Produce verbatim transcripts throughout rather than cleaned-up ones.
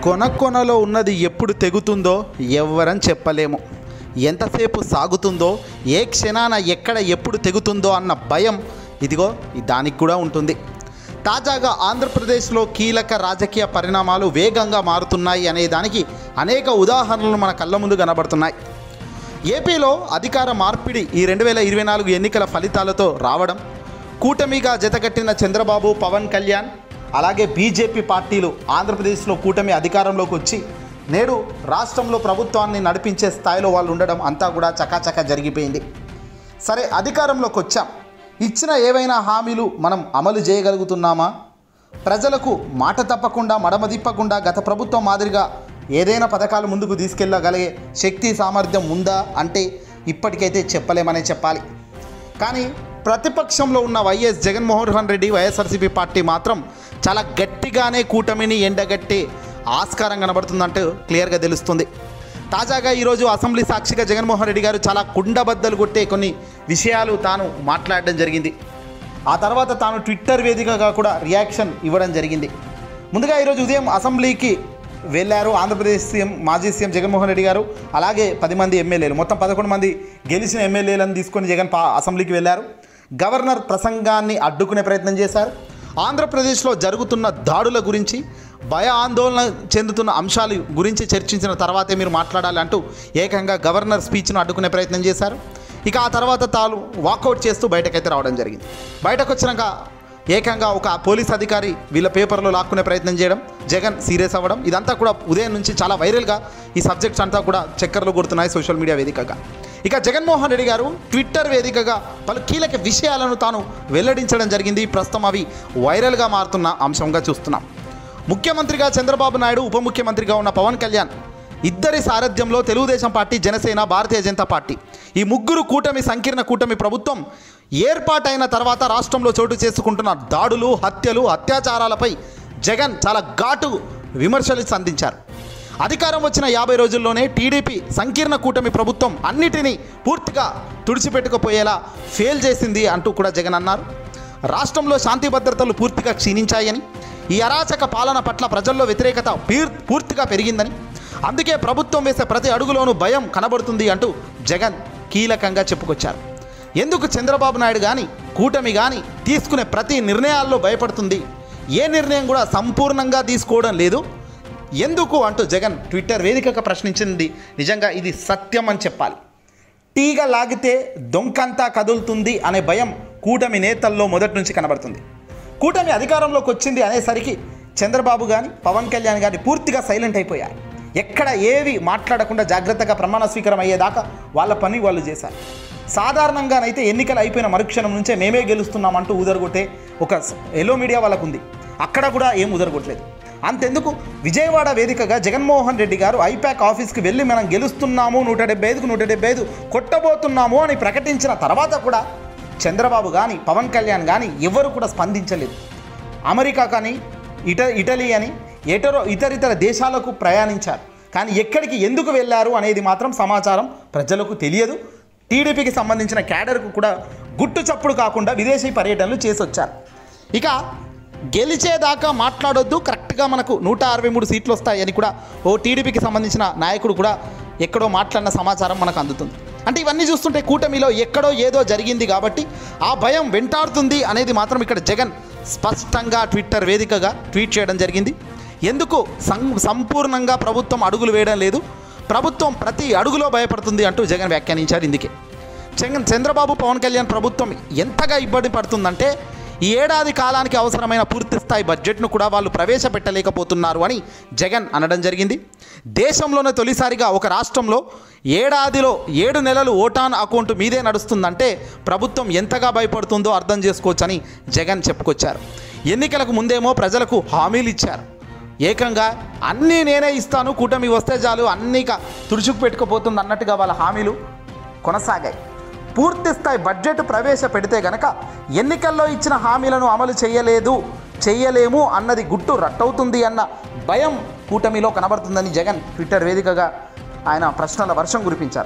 కొన కొనలో ఉన్నది ఎప్పుడు తెగుతుందో ఎవ్వరని చెప్పలేము. ఎంతసేపు సాగుతుందో, ఏ క్షణాన ఎక్కడ ఎప్పుడు తెగుతుందో అన్న భయం ఇదిగో దానికి కూడా ఉంటుంది. తాజాగా ఆంధ్రప్రదేశ్లో కీలక రాజకీయ పరిణామాలు వేగంగా మారుతున్నాయి అనే దానికి అనేక ఉదాహరణలు మన కళ్ళ ముందు కనబడుతున్నాయి. ఏపీలో అధికార మార్పిడి ఈ రెండు వేల ఇరవై నాలుగు ఎన్నికల ఫలితాలతో రావడం, కూటమిగా జతకట్టిన చంద్రబాబు, పవన్ కళ్యాణ్ అలాగే బీజేపీ పార్టీలు ఆంధ్రప్రదేశ్లో కూటమి అధికారంలోకి వచ్చి నేడు రాష్ట్రంలో ప్రభుత్వాన్ని నడిపించే స్థాయిలో వాళ్ళు ఉండడం అంతా కూడా చకాచకా జరిగిపోయింది. సరే, అధికారంలోకి వచ్చాం, ఇచ్చిన ఏవైనా హామీలు మనం అమలు చేయగలుగుతున్నామా? ప్రజలకు మాట తప్పకుండా మడమ తిప్పకుండా గత ప్రభుత్వం మాదిరిగా ఏదైనా పథకాలు ముందుకు తీసుకెళ్ళగలిగే శక్తి సామర్థ్యం ఉందా అంటే ఇప్పటికైతే చెప్పలేమనే చెప్పాలి. కానీ ప్రతిపక్షంలో ఉన్న YS Jaganmohan Reddy YSRCP party మాత్రం చాలా గట్టిగానే కూటమిని ఎండగట్టే ఆస్కారం కనబడుతుందంటూ క్లియర్గా తెలుస్తుంది. తాజాగా ఈరోజు అసెంబ్లీ సాక్షిగా జగన్మోహన్ రెడ్డి గారు చాలా కుండబద్దలు కొట్టే కొన్ని విషయాలు తాను మాట్లాడడం జరిగింది. ఆ తర్వాత తాను ట్విట్టర్ వేదికగా కూడా రియాక్షన్ ఇవ్వడం జరిగింది. ముందుగా ఈరోజు ఉదయం అసెంబ్లీకి వెళ్ళారు ఆంధ్రప్రదేశ్ సీఎం, మాజీ సీఎం జగన్మోహన్ రెడ్డి గారు. అలాగే పది మంది ఎమ్మెల్యేలు, మొత్తం పదకొండు మంది గెలిచిన ఎమ్మెల్యేలను తీసుకొని జగన్ అసెంబ్లీకి వెళ్ళారు. గవర్నర్ ప్రసంగాన్ని అడ్డుకునే ప్రయత్నం చేశారు. ఆంధ్రప్రదేశ్లో జరుగుతున్న దాడుల గురించి, భయ ఆందోళన చెందుతున్న అంశాల గురించి చర్చించిన తర్వాతే మీరు మాట్లాడాలి అంటూ ఏకంగా గవర్నర్ స్పీచ్ను అడ్డుకునే ప్రయత్నం చేశారు. ఇక ఆ తర్వాత తాను వాకౌట్ చేస్తూ బయటకైతే రావడం జరిగింది. బయటకు వచ్చినాక ఏకంగా ఒక పోలీస్ అధికారి వీళ్ళ పేపర్లో లాక్కునే ప్రయత్నం చేయడం, జగన్ సీరియస్ అవ్వడం, ఇదంతా కూడా ఉదయం నుంచి చాలా వైరల్గా ఈ సబ్జెక్ట్స్ అంతా కూడా చక్కర్లు కొడుతున్నాయి సోషల్ మీడియా వేదికగా. ఇక జగన్మోహన్ రెడ్డి గారు ట్విట్టర్ వేదికగా పలు కీలక విషయాలను తాను వెల్లడించడం జరిగింది. ప్రస్తుతం అవి వైరల్గా మారుతున్న అంశంగా చూస్తున్నాం. ముఖ్యమంత్రిగా చంద్రబాబు నాయుడు, ఉప ముఖ్యమంత్రిగా ఉన్న పవన్ కళ్యాణ్ ఇద్దరి సారథ్యంలో తెలుగుదేశం పార్టీ, జనసేన, భారతీయ జనతా పార్టీ ఈ ముగ్గురు కూటమి సంకీర్ణ కూటమి ప్రభుత్వం ఏర్పాటైన తర్వాత రాష్ట్రంలో చోటు చేసుకుంటున్న దాడులు, హత్యలు, అత్యాచారాలపై జగన్ చాలా ఘాటు విమర్శలు సంధించారు. అధికారం వచ్చిన యాభై రోజుల్లోనే టీడీపీ సంకీర్ణ కూటమి ప్రభుత్వం అన్నిటినీ పూర్తిగా తుడిచిపెట్టుకుపోయేలా ఫెయిల్ చేసింది అంటూ కూడా జగన్ అన్నారు. రాష్ట్రంలో శాంతి భద్రతలు పూర్తిగా క్షీణించాయని, ఈ అరాచక పాలన పట్ల ప్రజల్లో వ్యతిరేకత పూర్తిగా పెరిగిందని, అందుకే ప్రభుత్వం వేసే ప్రతి అడుగులోనూ భయం కనబడుతుంది అంటూ జగన్ కీలకంగా చెప్పుకొచ్చారు. ఎందుకు చంద్రబాబు నాయుడు కానీ కూటమి కానీ తీసుకునే ప్రతి నిర్ణయాల్లో భయపడుతుంది, ఏ నిర్ణయం కూడా సంపూర్ణంగా తీసుకోవడం లేదు ఎందుకు అంటూ జగన్ ట్విట్టర్ వేదికగా ప్రశ్నించింది. నిజంగా ఇది సత్యం అని చెప్పాలి. తీగ లాగితే దొంకంతా కదులుతుంది అనే భయం కూటమి నేతల్లో మొదటి నుంచి కనబడుతుంది. కూటమి అధికారంలోకి వచ్చింది అనేసరికి చంద్రబాబు కానీ పవన్ కళ్యాణ్ కానీ పూర్తిగా సైలెంట్ అయిపోయారు. ఎక్కడ ఏవి మాట్లాడకుండా జాగ్రత్తగా ప్రమాణ స్వీకారం అయ్యేదాకా వాళ్ళ పని వాళ్ళు చేశారు. సాధారణంగానైతే ఎన్నికలు అయిపోయిన మరుక్షణం నుంచే మేమే గెలుస్తున్నామంటూ ఊదరగొట్టే ఒక ఎల్లో మీడియా వాళ్ళకు ఉంది. అక్కడ కూడా ఏం ఊదరగొట్టలేదు. అంతెందుకు, విజయవాడ వేదికగా జగన్మోహన్ రెడ్డి గారు ఐపాక్ ఆఫీస్కి వెళ్ళి మనం గెలుస్తున్నాము, నూట డెబ్బై ఐదుకు నూట డెబ్బై ఐదు కొట్టబోతున్నాము అని ప్రకటించిన తర్వాత కూడా చంద్రబాబు కానీ పవన్ కళ్యాణ్ కానీ ఎవరు కూడా స్పందించలేదు. అమెరికా కానీ ఇట ఇటలీ అని ఎటరో ఇతరితర దేశాలకు ప్రయాణించారు. కానీ ఎక్కడికి ఎందుకు వెళ్ళారు అనేది మాత్రం సమాచారం ప్రజలకు తెలియదు. టీడీపీకి సంబంధించిన క్యాడర్కు కూడా గుట్టు చప్పుడు కాకుండా విదేశీ పర్యటనలు చేసి వచ్చారు. ఇక గెలిచేదాకా మాట్లాడొద్దు, కరెక్ట్గా మనకు నూట అరవై మూడు సీట్లు వస్తాయని కూడా ఓ టీడీపీకి సంబంధించిన నాయకుడు కూడా ఎక్కడో మాట్లాడిన సమాచారం మనకు అందుతుంది. అంటే ఇవన్నీ చూస్తుంటే కూటమిలో ఎక్కడో ఏదో జరిగింది కాబట్టి ఆ భయం వెంటాడుతుంది అనేది మాత్రం ఇక్కడ జగన్ స్పష్టంగా ట్విట్టర్ వేదికగా ట్వీట్ చేయడం జరిగింది. ఎందుకు సం సంపూర్ణంగా ప్రభుత్వం అడుగులు వేయడం లేదు, ప్రభుత్వం ప్రతి అడుగులో భయపడుతుంది అంటూ జగన్ వ్యాఖ్యానించారు. ఇందుకే జగన్ చంద్రబాబు పవన్ కళ్యాణ్ ప్రభుత్వం ఎంతగా ఇబ్బంది పడుతుందంటే ఈ ఏడాది కాలానికి అవసరమైన పూర్తి స్థాయి బడ్జెట్ను కూడా వాళ్ళు ప్రవేశపెట్టలేకపోతున్నారు అని జగన్ అనడం జరిగింది. దేశంలోనే తొలిసారిగా ఒక రాష్ట్రంలో ఏడాదిలో ఏడు నెలలు ఓటాన్ అకౌంట్ మీదే నడుస్తుందంటే ప్రభుత్వం ఎంతగా భయపడుతుందో అర్థం చేసుకోవచ్చని జగన్ చెప్పుకొచ్చారు. ఎన్నికలకు ముందేమో ప్రజలకు హామీలు ఇచ్చారు. ఏకంగా అన్నీ నేనే ఇస్తాను, కూటమి వస్తే చాలు అన్నీ తుడుచుకు పెట్టుకుపోతుంది అన్నట్టుగా వాళ్ళ హామీలు కొనసాగాయి. పూర్తి స్థాయి బడ్జెట్ ప్రవేశపెడితే గనక ఎన్నికల్లో ఇచ్చిన హామీలను అమలు చేయలేదు చేయలేము అన్నది గుట్టు రట్టవుతుంది అన్న భయం కూటమిలో కనబడుతుందని జగన్ ట్విట్టర్ వేదికగా ఆయన ప్రశ్నల వర్షం కురిపించారు.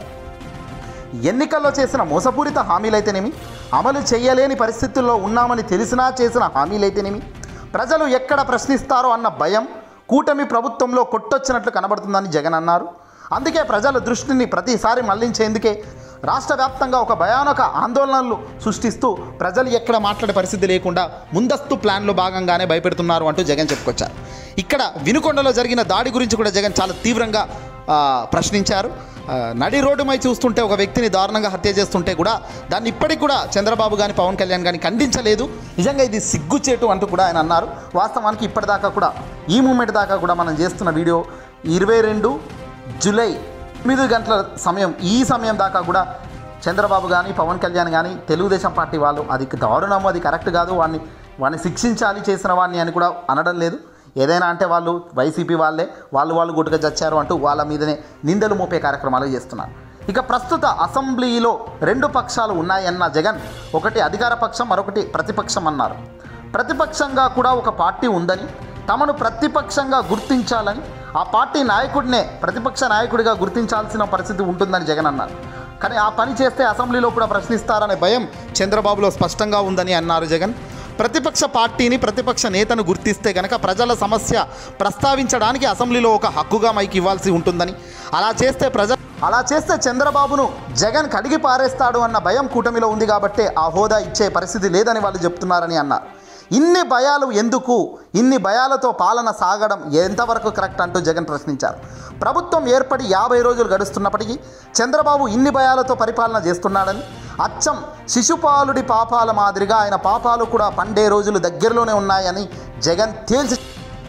ఎన్నికల్లో చేసిన మోసపూరిత హామీలైతేనేమి, అమలు చేయలేని పరిస్థితుల్లో ఉన్నామని తెలిసినా చేసిన హామీలైతేనేమి, ప్రజలు ఎక్కడ ప్రశ్నిస్తారో అన్న భయం కూటమి ప్రభుత్వంలో కొట్టొచ్చినట్లు కనబడుతుందని జగన్ అన్నారు. అందుకే ప్రజల దృష్టిని ప్రతిసారి మళ్లించేందుకే రాష్ట్ర వ్యాప్తంగా ఒక భయానక ఆందోళనలు సృష్టిస్తూ ప్రజలు ఎక్కడ మాట్లాడే పరిస్థితి లేకుండా ముందస్తు ప్లాన్లో భాగంగానే భయపెడుతున్నారు అంటూ జగన్ చెప్పుకొచ్చారు. ఇక్కడ వినుకొండలో జరిగిన దాడి గురించి కూడా జగన్ చాలా తీవ్రంగా ప్రశ్నించారు. నడి రోడ్డుమై చూస్తుంటే ఒక వ్యక్తిని దారుణంగా హత్య చేస్తుంటే కూడా దాన్ని ఇప్పటికి కూడా చంద్రబాబు కానీ పవన్ కళ్యాణ్ కానీ ఖండించలేదు. నిజంగా ఇది సిగ్గుచేటు అంటూ కూడా ఆయన అన్నారు. వాస్తవానికి ఇప్పటిదాకా కూడా ఈ మూమెంట్ దాకా కూడా మనం చేస్తున్న వీడియో ఇరవై రెండు జూలై ఎనిమిది గంటల సమయం ఈ సమయం దాకా కూడా చంద్రబాబు కానీ పవన్ కళ్యాణ్ కానీ తెలుగుదేశం పార్టీ వాళ్ళు అది దారుణము, అది కరెక్ట్ కాదు, వాడిని వాడిని శిక్షించాలి చేసిన వాడిని అని కూడా అనడం లేదు. ఏదైనా అంటే వాళ్ళు వైసీపీ వాళ్ళే వాళ్ళు వాళ్ళు గుట్టుగా చచ్చారు అంటూ వాళ్ళ మీదనే నిందలు మోపే కార్యక్రమాలు చేస్తున్నారు. ఇక ప్రస్తుత అసెంబ్లీలో రెండు పక్షాలు ఉన్నాయన్న జగన్ ఒకటి అధికార పక్షం, మరొకటి ప్రతిపక్షం అన్నారు. ప్రతిపక్షంగా కూడా ఒక పార్టీ ఉందని, తమను ప్రతిపక్షంగా గుర్తించాలని, ఆ పార్టీ నాయకుడినే ప్రతిపక్ష నాయకుడిగా గుర్తించాల్సిన పరిస్థితి ఉంటుందని జగన్ అన్నారు. కానీ ఆ పని చేస్తే అసెంబ్లీలో కూడా ప్రశ్నిస్తారనే భయం చంద్రబాబులో స్పష్టంగా ఉందని అన్నారు జగన్. ప్రతిపక్ష పార్టీని ప్రతిపక్ష నేతను గుర్తిస్తే కనుక ప్రజల సమస్య ప్రస్తావించడానికి అసెంబ్లీలో ఒక హక్కుగా మైకి ఇవ్వాల్సి ఉంటుందని, అలా చేస్తే ప్రజ అలా చేస్తే చంద్రబాబును జగన్ కడిగి పారేస్తాడు అన్న భయం కూటమిలో ఉంది కాబట్టి ఆ హోదా ఇచ్చే పరిస్థితి లేదని వాళ్ళు చెప్తున్నారని అన్నారు. ఇన్ని భయాలు ఎందుకు, ఇన్ని భయాలతో పాలన సాగడం ఎంతవరకు కరెక్ట్ అంటూ జగన్ ప్రశ్నించారు. ప్రభుత్వం ఏర్పడి యాభై రోజులు గడుస్తున్నప్పటికీ చంద్రబాబు ఇన్ని భయాలతో పరిపాలన చేస్తున్నాడని, అచ్చం శిశుపాలుడి పాపాల మాదిరిగా ఆయన పాపాలు కూడా పండే రోజులు దగ్గరలోనే ఉన్నాయని జగన్ తేల్చి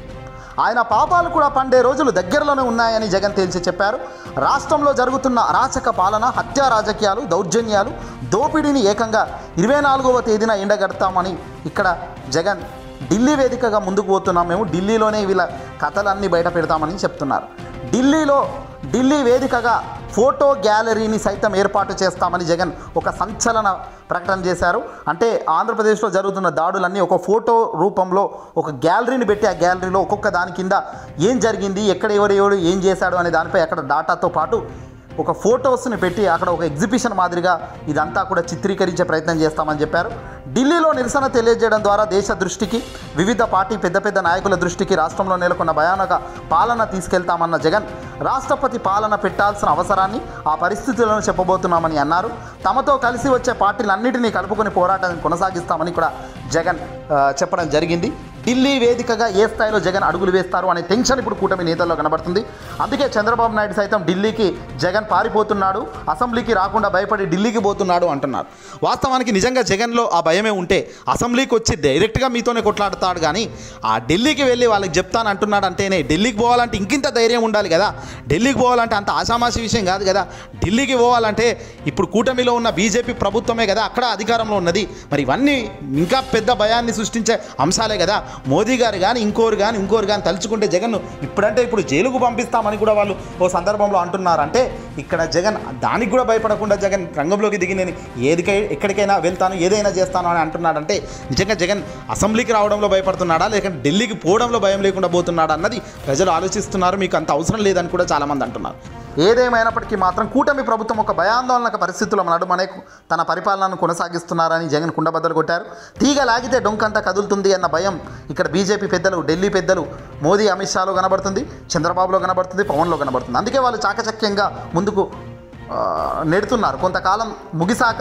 ఆయన పాపాలు కూడా పండే రోజులు దగ్గరలోనే ఉన్నాయని జగన్ తేల్చి చెప్పారు. రాష్ట్రంలో జరుగుతున్న అరాచక పాలన, హత్యా రాజకీయాలు, దౌర్జన్యాలు, దోపిడీని ఏకంగా ఇరవై నాలుగవ తేదీన ఎండగడతామని ఇక్కడ జగన్ ఢిల్లీ వేదికగా ముందుకు పోతున్నాం, మేము ఢిల్లీలోనే వీళ్ళ కథలన్నీ బయట పెడతామని చెప్తున్నారు. ఢిల్లీలో ఢిల్లీ వేదికగా ఫోటో గ్యాలరీని సైతం ఏర్పాటు చేస్తామని జగన్ ఒక సంచలన ప్రకటన చేశారు. అంటే ఆంధ్రప్రదేశ్లో జరుగుతున్న దాడులన్నీ ఒక ఫోటో రూపంలో ఒక గ్యాలరీని పెట్టి ఆ గ్యాలరీలో ఒక్కొక్క దాని కింద ఏం జరిగింది, ఎక్కడ ఎవరు ఎవరు ఏం చేశాడు అనే దానిపై అక్కడ డాటాతో పాటు ఒక ఫొటోస్ని పెట్టి అక్కడ ఒక ఎగ్జిబిషన్ మాదిరిగా ఇదంతా కూడా చిత్రీకరించే ప్రయత్నం చేస్తామని చెప్పారు. ఢిల్లీలో నిరసన తెలియజేయడం ద్వారా దేశ దృష్టికి, వివిధ పార్టీ పెద్ద పెద్ద నాయకుల దృష్టికి రాష్ట్రంలో నెలకొన్న భయానక పాలన తీసుకెళ్తామన్న జగన్ రాష్ట్రపతి పాలన పెట్టాల్సిన అవసరాన్ని, ఆ పరిస్థితులను చెప్పబోతున్నామని అన్నారు. తమతో కలిసి వచ్చే పార్టీలన్నింటినీ కలుపుకొని పోరాటాన్ని కొనసాగిస్తామని కూడా జగన్ చెప్పడం జరిగింది. ఢిల్లీ వేదికగా ఏ స్థాయిలో జగన్ అడుగులు వేస్తారు అనే టెన్షన్ ఇప్పుడు కూటమి నేతల్లో కనబడుతుంది. అందుకే చంద్రబాబు నాయుడు సైతం ఢిల్లీకి జగన్ పారిపోతున్నాడు, అసెంబ్లీకి రాకుండా భయపడి ఢిల్లీకి పోతున్నాడు అంటున్నారు. వాస్తవానికి నిజంగా జగన్లో ఆ భయమే ఉంటే అసెంబ్లీకి వచ్చి డైరెక్ట్గా మీతోనే కొట్లాడతాడు. కానీ ఆ ఢిల్లీకి వెళ్ళి వాళ్ళకి చెప్తాను అంటున్నాడు అంటేనే, ఢిల్లీకి పోవాలంటే ఇంకింత ధైర్యం ఉండాలి కదా. ఢిల్లీకి పోవాలంటే అంత ఆషామాషి విషయం కాదు కదా. ఢిల్లీకి పోవాలంటే ఇప్పుడు కూటమిలో ఉన్న బీజేపీ ప్రభుత్వమే కదా అక్కడ అధికారంలో ఉన్నది. మరి ఇవన్నీ ఇంకా పెద్ద భయాన్ని సృష్టించే అంశాలే కదా. మోదీ గారు కానీ ఇంకోరు కానీ ఇంకోరు కానీ తలుచుకుంటే జగన్ ఇప్పుడంటే ఇప్పుడు జైలుకు పంపిస్తామని కూడా వాళ్ళు ఓ సందర్భంలో అంటున్నారు. అంటే ఇక్కడ జగన్ దానికి కూడా భయపడకుండా జగన్ రంగంలోకి దిగి నేను ఏదికై ఎక్కడికైనా వెళ్తాను, ఏదైనా చేస్తాను అని అంటున్నాడంటే నిజంగా జగన్ అసెంబ్లీకి రావడంలో భయపడుతున్నాడా, లేకుంటే ఢిల్లీకి పోవడంలో భయం లేకుండా పోతున్నాడా అన్నది ప్రజలు ఆలోచిస్తున్నారు. మీకు అంత అవసరం లేదని కూడా చాలామంది అంటున్నారు. ఏదేమైనప్పటికీ మాత్రం కూటమి ప్రభుత్వం ఒక భయాందోళనక పరిస్థితుల నడుమనే తన పరిపాలనను కొనసాగిస్తున్నారని జగన్ కుండబద్దలు కొట్టారు. తీగ లాగితే డొంకంతా కదులుతుంది అన్న భయం ఇక్కడ బీజేపీ పెద్దలు, ఢిల్లీ పెద్దలు, మోదీ అమిత్ షాలో కనబడుతుంది, చంద్రబాబులో కనబడుతుంది, పవన్లో కనబడుతుంది. అందుకే వాళ్ళు చాకచక్యంగా ముందుకు నెడుతున్నారు. కొంతకాలం ముగిసాక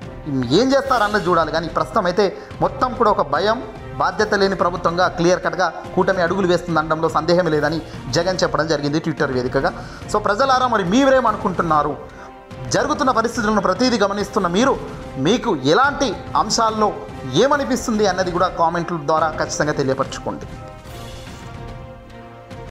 ఏం చేస్తారన్నది చూడాలి. కానీ ప్రస్తుతం అయితే మొత్తం కూడా ఒక భయం, బాధ్యత లేని ప్రభుత్వంగా క్లియర్ కట్గా కూటమి అడుగులు వేస్తుంది అనడంలో సందేహం లేదని జగన్ చెప్పడం జరిగింది ట్విట్టర్ వేదికగా. సో ప్రజలారా మరి మీరేమనుకుంటున్నారు? జరుగుతున్న పరిస్థితులను ప్రతిదీ గమనిస్తున్న మీరు మీకు ఎలాంటి అంశాల్లో ఏమనిపిస్తుంది అన్నది కూడా కామెంట్ల ద్వారా ఖచ్చితంగా తెలియపరచుకోండి.